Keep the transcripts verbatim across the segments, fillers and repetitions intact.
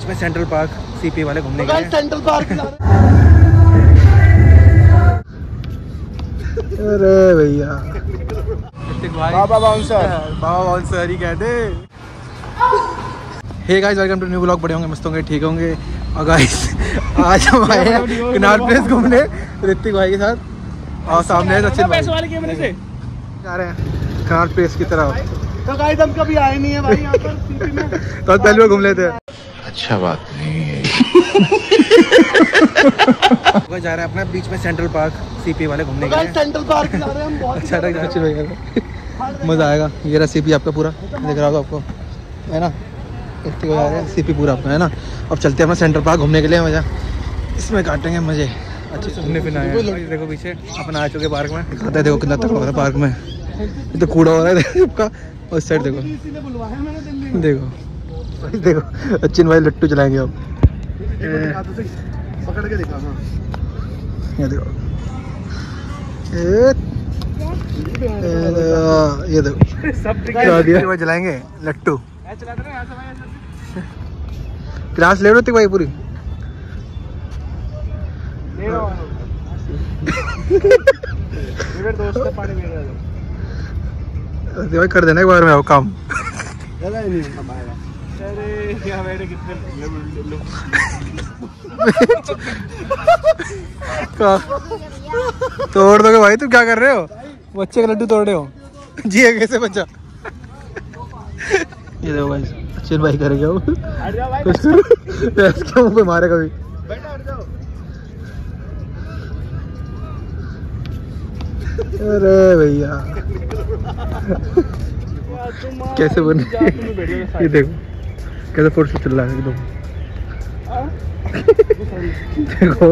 बीच में central park CP वाले घूमने गए सेंट्रल पार्क। अरे भैया बाबा बाउंसर बाबा बाउंसर ही कहते। Hey guys welcome to new blog. बड़े होंगे, मस्त होंगे, ठीक होंगे। और गाइस आज हम आए हैं कनाट प्लेस घूमने ऋतिक भाई के साथ, और सामने है सचिन भाई से जा रहे हैं कनाट प्लेस की तरफ। तो गाइस हम कभी आए नहीं है भाई यहाँ पर सीपी में, तो पहले बार घूम लेते हैं। अच्छा बात नहीं है। वो जा रहे हैं अपना बीच में सेंट्रल पार्क सीपी वाले घूमने गए। सेंट्रल पार्क जा रहे हैं हम। बहुत अच्छा लग रहा है, मज़ा आएगा। ये रहा सीपी आपका पूरा, दिख रहा होगा आपको, है ना। इतने जा रहे हैं सीपी पूरा आपका, है ना। अब चलते हैं अपना सेंट्रल पार्क घूमने के लिए। मज़ा इसमें काटेंगे मज़े। अच्छे घूमने फिरना है। देखो पीछे अपन आ चुके पार्क में, दिखाते हैं। देखो कितना तक हो रहा है पार्क में, ये तो कूड़ा हो रहा है सबका। और इस साइड देखो देखो देखो सचिन भाई लट्टू चलाएंगे अब। पकड़ के दिखा। ये देखो ये देखो सब चलाएंगे लट्टू। क्लास ले रहे थे भाई पूरी। भाई कर देना एक बार में आओ काम। तोड़ दोगे भाई, तुम क्या कर रहे हो? बच्चे का लड्डू तोड़ रहे हो, जिए कैसे बच्चा। ये देखो भाई सचिन भाई करेगा वो मुँह पे मारे कभी। अरे भैया कैसे बन ये देखो कैसे फोर्स चल रहा है एकदम। देखो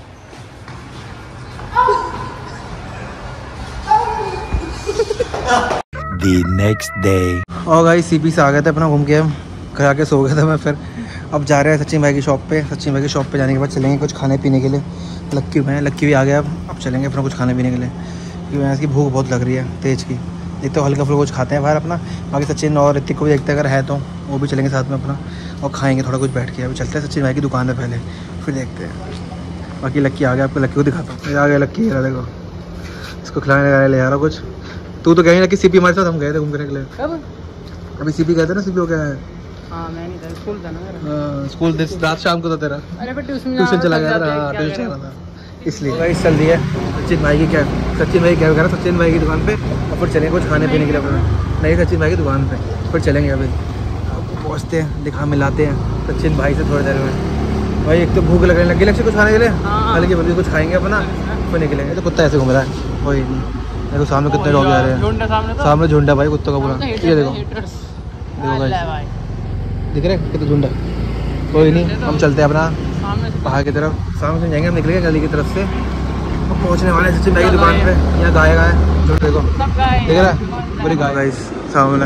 The next day. और गाइस सीपी से आ गए थे अपना घूम के, हम घर आके सो गया था मैं। फिर अब जा रहे हैं सचिन भाई की शॉप पे। सचिन भाई की शॉप पे जाने के बाद चलेंगे कुछ खाने पीने के लिए। लक्की में लक्की भी आ गया। अब अब चलेंगे अपना कुछ खाने पीने के लिए, क्योंकि इसकी भूख बहुत लग रही है तेज़ की। एक तो हल्का फुल्का कुछ खाते हैं बाहर अपना, बाकी सचिन और ऋतिक को भी देखते हैं, अगर है तो वो भी चलेंगे साथ में अपना और खाएंगे थोड़ा कुछ बैठ के। अभी चलते हैं सचिन भाई की दुकान पे पहले, फिर देखते हैं। बाकी लक्की आ गया, आपको लक्की को दिखाता हूँ। ये आ गया लक्की, ये देखो इसको खिलाने लगा ले आ रहा कुछ। तू तो कहीं ना कि सीपी हमारे साथ हम गए थे घूमने के लिए। अभी सीपी गए थे ना, सीपी हो गया है। हाँ मैं नहीं था, स्कूल था ना मेरा। स्कूल रात शाम को था तेरा। अरे फिर ट्यूशन ट्यूशन चला गया था, ट्यूशन चला था इसलिए। गाइस चल रही है सचिन भाई की क्या सचिन भाई क्या कह रहा सचिन भाई की दुकान पे, और फिर चलेंगे कुछ खाने पीने के लिए अपना। नहीं सचिन भाई की दुकान पे फिर चलेंगे। अभी पहुँचते हैं, दिखा मिलाते हैं सचिन भाई से थोड़ी देर में। भाई एक तो भूख लगने लगी, लक्ष्य कुछ खाने के लिए हल्की बल्कि कुछ खाएंगे अपना, फिर निकलेंगे। तो कुत्ता ऐसे घूम रहा है वही नहीं। देखो सामने कितने लोग आ रहे हैं, सामने झुंडा भाई कुत्तों का पूरा। ये देखो देखो भाई दिख रहे कितने झुंडा। कोई नहीं, हम चलते हैं अपना बाहर की तरफ। सामने से जाएंगे हम, निकलेंगे गली की तरफ से। हम पहुँचने वाले हैं सचिन भाई की दुकान पे। यहाँ गाय गाय झुंड देखो, दिख रहा है पूरी गाय गाइस सामने।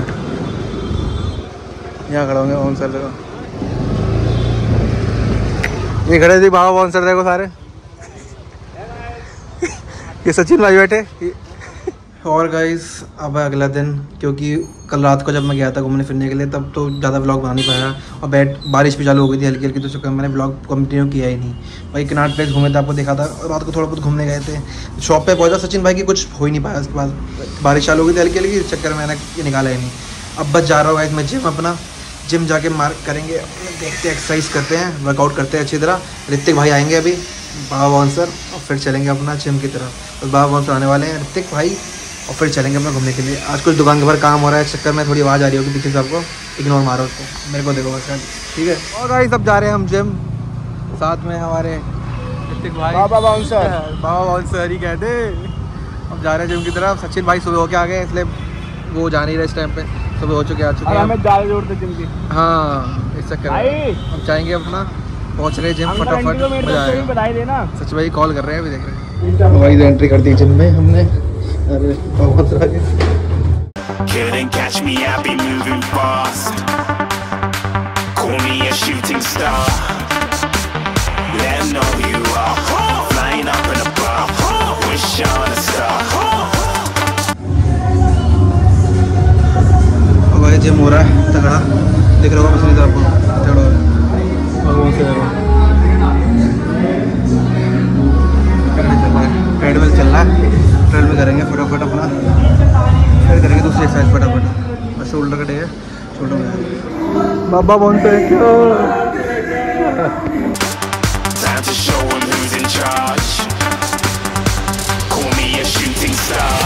यहाँ खड़ा होंगे बाउंसर देखो, ये खड़े थे बाबा बाउंसर देखो सारे। ये सचिन भाई बैठे। और गाइस अब अगला दिन, क्योंकि कल रात को जब मैं गया था घूमने फिरने के लिए तब तो ज़्यादा व्लॉग बना नहीं पाया, और बैठ बारिश भी चालू हो गई थी हल्की हल्की, तो चक्कर मैंने व्लॉग कंटिन्यू किया ही नहीं। भाई कनाट प्लेस घूमे थे, आपको देखा था। और रात को थोड़ा बहुत घूमने गए थे, शॉप पे पहुंचा सचिन भाई की, कुछ हो ही नहीं पाया। उसके बाद बारिश चालू हो गई थी हल्की हल्की, चक्कर मैंने ये निकाला ही नहीं। अब बस जा रहा हूँ गाइस मैं जिम अपना, जिम जाके मार्क करेंगे, देखते हैं एक्सरसाइज करते हैं, वर्कआउट करते हैं अच्छी तरह। ऋतिक भाई आएंगे अभी, बाबा बाउंसर, और फिर चलेंगे अपना जिम की तरफ। तो बाबा बाउंसर आने वाले हैं ऋतिक भाई, और फिर चलेंगे अपना घूमने के लिए। आज कुछ दुकान के बाहर काम हो रहा है, चक्कर में थोड़ी आवाज़ आ रही होगी पीछे से, आपको इग्नोर मारो उसको, मेरे को देखो बस, ठीक है। और गाइस सब जा रहे हैं हम जिम, साथ में हमारे ऋतिक भाई, बाबा बाउंसर बाबा बाउंसर ही कहते। अब जा रहे हैं जिम की तरफ। सचिन भाई सुबह होके आ गए, इसलिए वो जा नहीं रहे इस टाइम पे, सुबह हो चुके आ चुके हैं। हमें ज़्यादा जोर थे जिम की। हाँ इस चक्कर में हम जाएंगे अपना, पहुँच रहे जिम फटाफट, मजा आएगा। बताई देना, सच भाई कॉल कर रहे हैं, अभी देख रहे हैं। भाई एंट्री कर दी जिम में हमने। अरे बहुत आगे। Couldn't catch me, I'll be moving fast. Call me a shooting star. Let 'em know who you are. Flying up in a bar. Wish on a star. अब भाई जिम हो रहा है तगड़ा, दिख रहा होगा पसंद आपको, तगड़ा हो रहा है। बाबा बोंसल Time to show 'em who's in charge. Call me a shooting star.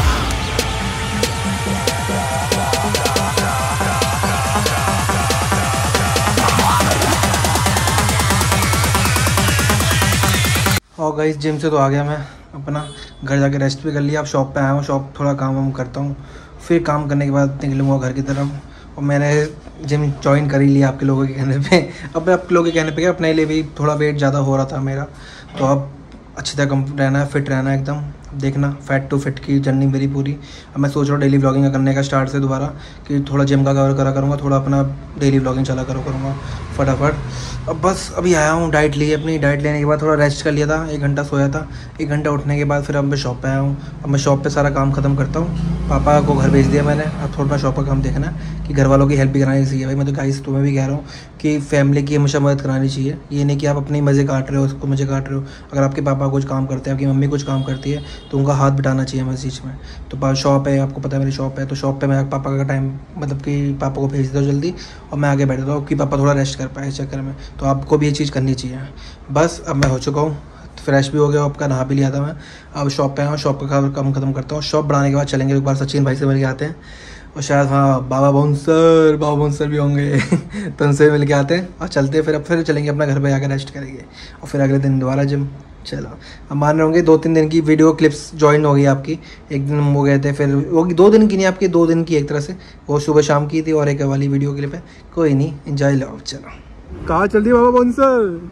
और गाइस जिम से तो आ गया मैं, अपना घर जाके रेस्ट भी कर लिया। अब शॉप पे आया हूँ, शॉप थोड़ा काम वाम करता हूँ, फिर काम करने के बाद निकलूँगा घर की तरफ। और मैंने जिम ज्वाइन कर ही लिया आपके लोगों के कहने पे। अब मैं आपके लोगों के कहने पे क्या, अपने लिए भी थोड़ा वेट ज़्यादा हो रहा था मेरा, तो अब अच्छी तरह कम रहना है, फिट रहना है एकदम। देखना फैट टू फिट की जर्नी मेरी पूरी। अब मैं सोच रहा हूँ डेली व्लॉगिंग करने का स्टार्ट से दोबारा, कि थोड़ा जिम का कवर करा करूँगा, थोड़ा अपना डेली व्लॉगिंग चला करो करूँगा फटाफट। अब बस अभी आया हूँ, डाइट ली अपनी, डाइट लेने के बाद थोड़ा रेस्ट कर लिया था, एक घंटा सोया था। एक घंटा उठने के बाद फिर अब मैं शॉप पे आया हूँ। अब मैं शॉप पे सारा काम ख़त्म करता हूँ, पापा को घर भेज दिया मैंने। अब थोड़ा शॉप का काम देखना है कि घर वालों की हेल्प भी करानी चाहिए। भाई मैं तो गाइस तुम्हें भी कह रहा हूँ कि फैमिली की हमेशा मदद करानी चाहिए। ये नहीं कि आप अपनी मज़े काट रहे हो, उसको मज़े काट रहे हो। अगर आपके पापा कुछ काम करते हैं, आपकी मम्मी कुछ काम करती है, तो उनका हाथ बिठाना चाहिए हमें इस चीज़ में। तो शॉप है, आपको पता है मेरी शॉप है, तो शॉप पे मैं पापा का टाइम मतलब कि पापा को भेज देता हूँ जल्दी, और मैं आगे बैठता हूँ कि पापा थोड़ा रेस्ट कर पाए इस चक्कर में। तो आपको भी ये चीज़ करनी चाहिए। बस अब मैं हो चुका हूँ, फ्रेश भी हो गया, आपका नहा भी लिया था मैं। अब शॉप पे आया हूँ, शॉप का काम खत्म करता हूँ। शॉप बढ़ाने के बाद चलेंगे एक बार सचिन भाई से मिल के आते हैं, और शायद हाँ बाबा बोंसर बाबा बोंसर भी होंगे तो उनसे मिल के आते हैं और चलते हैं। फिर अब फिर चलेंगे अपना घर पे जाकर रेस्ट करेंगे, और फिर अगले दिन दोबारा जिम। चलो अब मान रहे होंगे दो तीन दिन की वीडियो क्लिप्स ज्वाइन हो गई आपकी। एक दिन हम हो गए थे, फिर वो दो दिन की नहीं आपकी, दो दिन की एक तरह से, वो सुबह शाम की थी, और एक वाली वीडियो क्लिप है। कोई नहीं, एंजॉय लो। चलो कहाँ चल रही है बाबा बोंसर?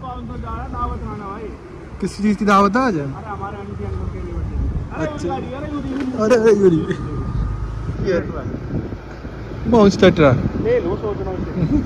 किस चीज़ की दावत है आज? अच्छा अरे मॉन्स्टर ट्रक ले लो, सोच रहा हूँ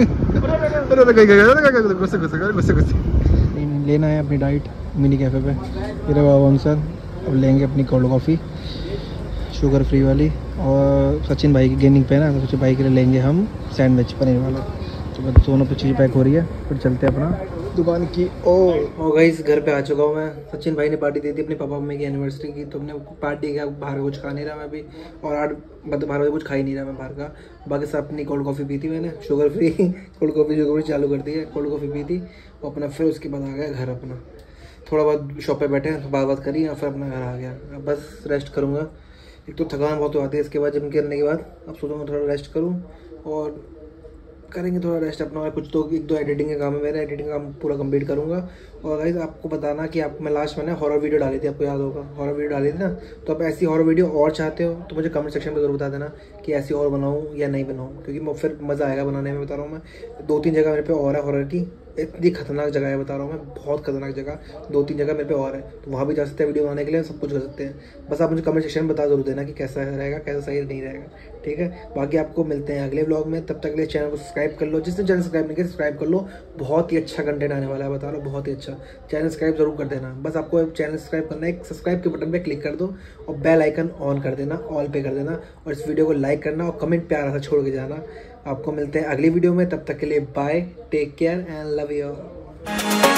लेना है अपनी डाइट मिनी कैफ़े पे। मेरा बाबा बोंसर अब लेंगे अपनी कोल्ड कॉफ़ी शुगर फ्री वाली, और सचिन भाई की गेमिंग पे ना, तो सचिन भाई के लिए लेंगे हम सैंडविच पनीर वाला। तो बस दोनों पे चीज़ पैक हो रही है, फिर चलते हैं अपना दुकान की। ओ ओ गाइस घर पे आ चुका हूँ मैं। सचिन भाई ने पार्टी दी थी अपने पापा मम्मी की एनिवर्सरी की, तो हमने पार्टी किया। बाहर का कुछ खा नहीं रहा मैं भी, और आठ मतलब बारह बजे कुछ खा ही नहीं रहा मैं बाहर का। बाकी सब अपनी कोल्ड कॉफ़ी पी थी मैंने, sugar free cold coffee sugar free चालू कर दी है, कोल्ड कॉफ़ी पी थी। और अपना फिर उसके बाद आ गया घर अपना, थोड़ा बहुत शॉप पे बैठे बात बात करी, और फिर अपना घर आ गया। अब बस रेस्ट करूँगा, एक तो थकान बहुत आती है इसके बाद जिम करने के बाद। अब सोचूंगा थोड़ा रेस्ट करूँ, और करेंगे थोड़ा रेस्ट अपना। और कुछ तो एक दो एडिटिंग का काम है मेरा, एडिटिंग का काम पूरा कंप्लीट करूँगा। और गाइस आपको बताना कि आप मैं लास्ट मैंने हॉरर वीडियो डाली थी, आपको याद होगा हॉरर वीडियो डाली थी ना। तो आप ऐसी हॉरर वीडियो और चाहते हो तो मुझे कमेंट सेक्शन में ज़रूर बता देना कि ऐसी और बनाऊँ या नहीं बनाऊँ, क्योंकि फिर मज़ा आएगा बनाने में। बता रहा हूँ मैं, दो तीन जगह मेरे पे और है हॉरर की, इतनी खतरनाक जगह है बता रहा हूँ मैं, बहुत खतरनाक जगह, दो तीन जगह मेरे पे और है, तो वहाँ भी जा सकते हैं वीडियो बनाने के लिए, सब कुछ कर सकते हैं। बस आप मुझे कमेंट सेक्शन में बता जरूर देना कि कैसा रहेगा, कैसा सही नहीं रहेगा, ठीक है। बाकी आपको मिलते हैं अगले व्लॉग में, तब तक के लिए चैनल को सब्सक्राइब कर लो, जिसने चैनल सब्सक्राइब नहीं किया सब्सक्राइब कर लो। बहुत ही अच्छा कंटेंट आने वाला है बता रहा हूँ, बहुत ही अच्छा। चैनल सब्सक्राइब जरूर कर देना, बस आपको चैनल सब्सक्राइब करना है, एक सब्सक्राइब के बटन पे क्लिक कर दो और बेल आइकन ऑन कर देना, ऑल पे कर देना, और इस वीडियो को लाइक करना और कमेंट प्यारा सा छोड़ के जाना। आपको मिलते हैं अगली वीडियो में, तब तक के लिए bye, take care and love you.